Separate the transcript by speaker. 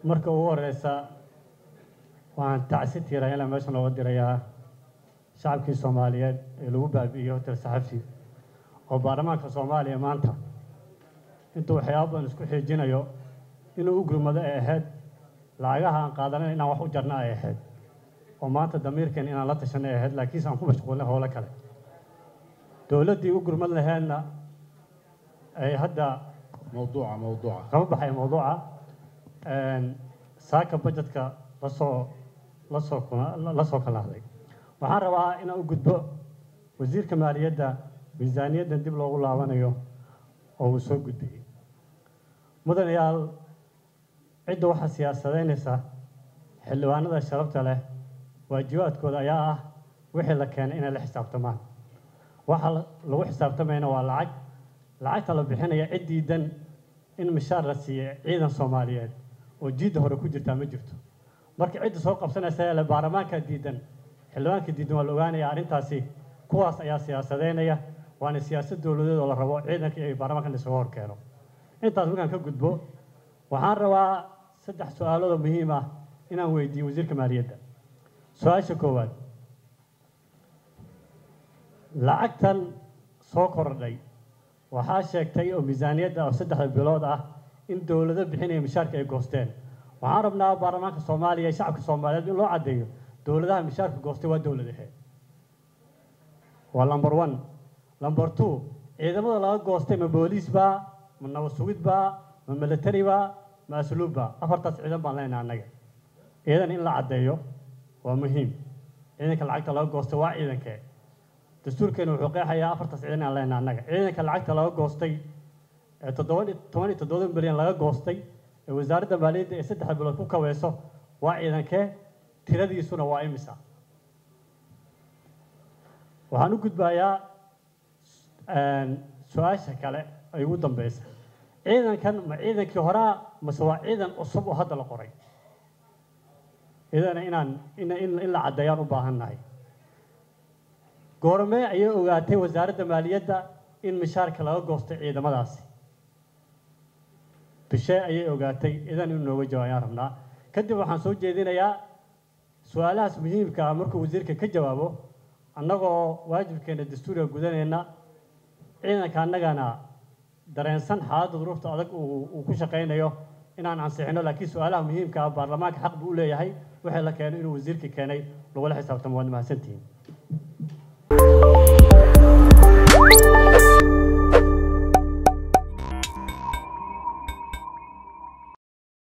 Speaker 1: marka ugu horeysa waan tacsi tiiraya ilaa meesha looga dirayaa shacabkii Soomaaliyeed ee lagu baabi'iyo hotel saxafi oo baarlamaanka Soomaaliya maanta intuu waxyaabadan isku xijinayo inuu u gurmado ay ahayd lacagaha aan qaadanay inaan wax u jarna ay ahayd oo maanta damiirkan inaan la tashanay ay ahayd laakiin aan ku mashquulnay hawlo kale dawladdii u gurmad lahaydna ay hadda موضوع كم بحي موضوع ساكن بجتك لصو كلا هذي وحنا روا إن أوجد وزير كمالية ده ميزانية ده دبل أقول عوانا يوم أو سوق جدي مدن يال عدة واحد سياسة نسا حلوانا ده شربت له واجبات كذا يا وحلا كان إن الحساب تمام وحلا لو حساب تمام والعج lacagta la bixinaya ciidan in mishaar la siiyo ciidan Soomaaliyeed oo jiid hore ku jirta ma jirto marka cid soo qabsanaysa ee baarlamaanka diidan xilwaanka diidan waa la ogaanaya arintaasi kuwaas ayaa siyaasadeynaya waana siyaasad dawladeed oo la rabo ciidanka ay baarlamaanka la soo horkeeno intaas markaan ka gudbo waxaan rabaa saddex su'aalood muhiim ah inaan weydiiyo wasiirka maaliyadda su'aasha koowaad lacagtan soo kordhay waxaa sheegtay oo miisaaniyadda oo 3 bilood ah in dawladda bixinay mishaarka ay goosteen waxaan rabnaa baarlamaanka Soomaaliya iyo shacabka Soomaaliyeed in loo cadeeyo dawladaha mishaarka goostay waa dawladaha waa number 1 number 2 ciidamada laga goostay ma booliis ba ma nabad sugid ba ma military ba ma asluub ba afartaas ciidan baan leenahay anaga ciidan in la cadeeyo waa muhiim ciidanka lacagta laga goostay waa ciidankee dastuurkeena wuxuu qeexayaa afartaas ciidan aan leenahay anaga ciidanka lacagta laga goostay 17 bilyan laga goostay ee wasaaradda maaliyadda ee 3 bilood ku kaweyso waa ciidankee tiradiisuna waa imisa waxaan u gudbayaa su'aasha kale ay ugu dambeysay ciidankan ma ciidankii hore mase waa ciidan cusub oo hadda la qoray idan in la cadeeyaan u baahannahay goorma ayay ogaatay wasaaradda maaliyadda in mishaarka laga goostay ciidamadaasi bishee ayay ogaatay idan inuu nooga jawaabaan rabnaa kadib waxaan soo jeedinayaa su'aalahaas muhiimka ah markuu wasiirka ka jawaabo annagoo waajibkeena dastuuriga gudanayna ciidanka annagana dareensan xaaladda duruufta adag uu ku shaqaynayo inaan ansixino laakiin su'aalaha muhiimka ah baarlamaanka xaq buu u leeyahay waxay la keenay inuu wasiirka keenay lagula xisaabtamo waad mahadsantihiin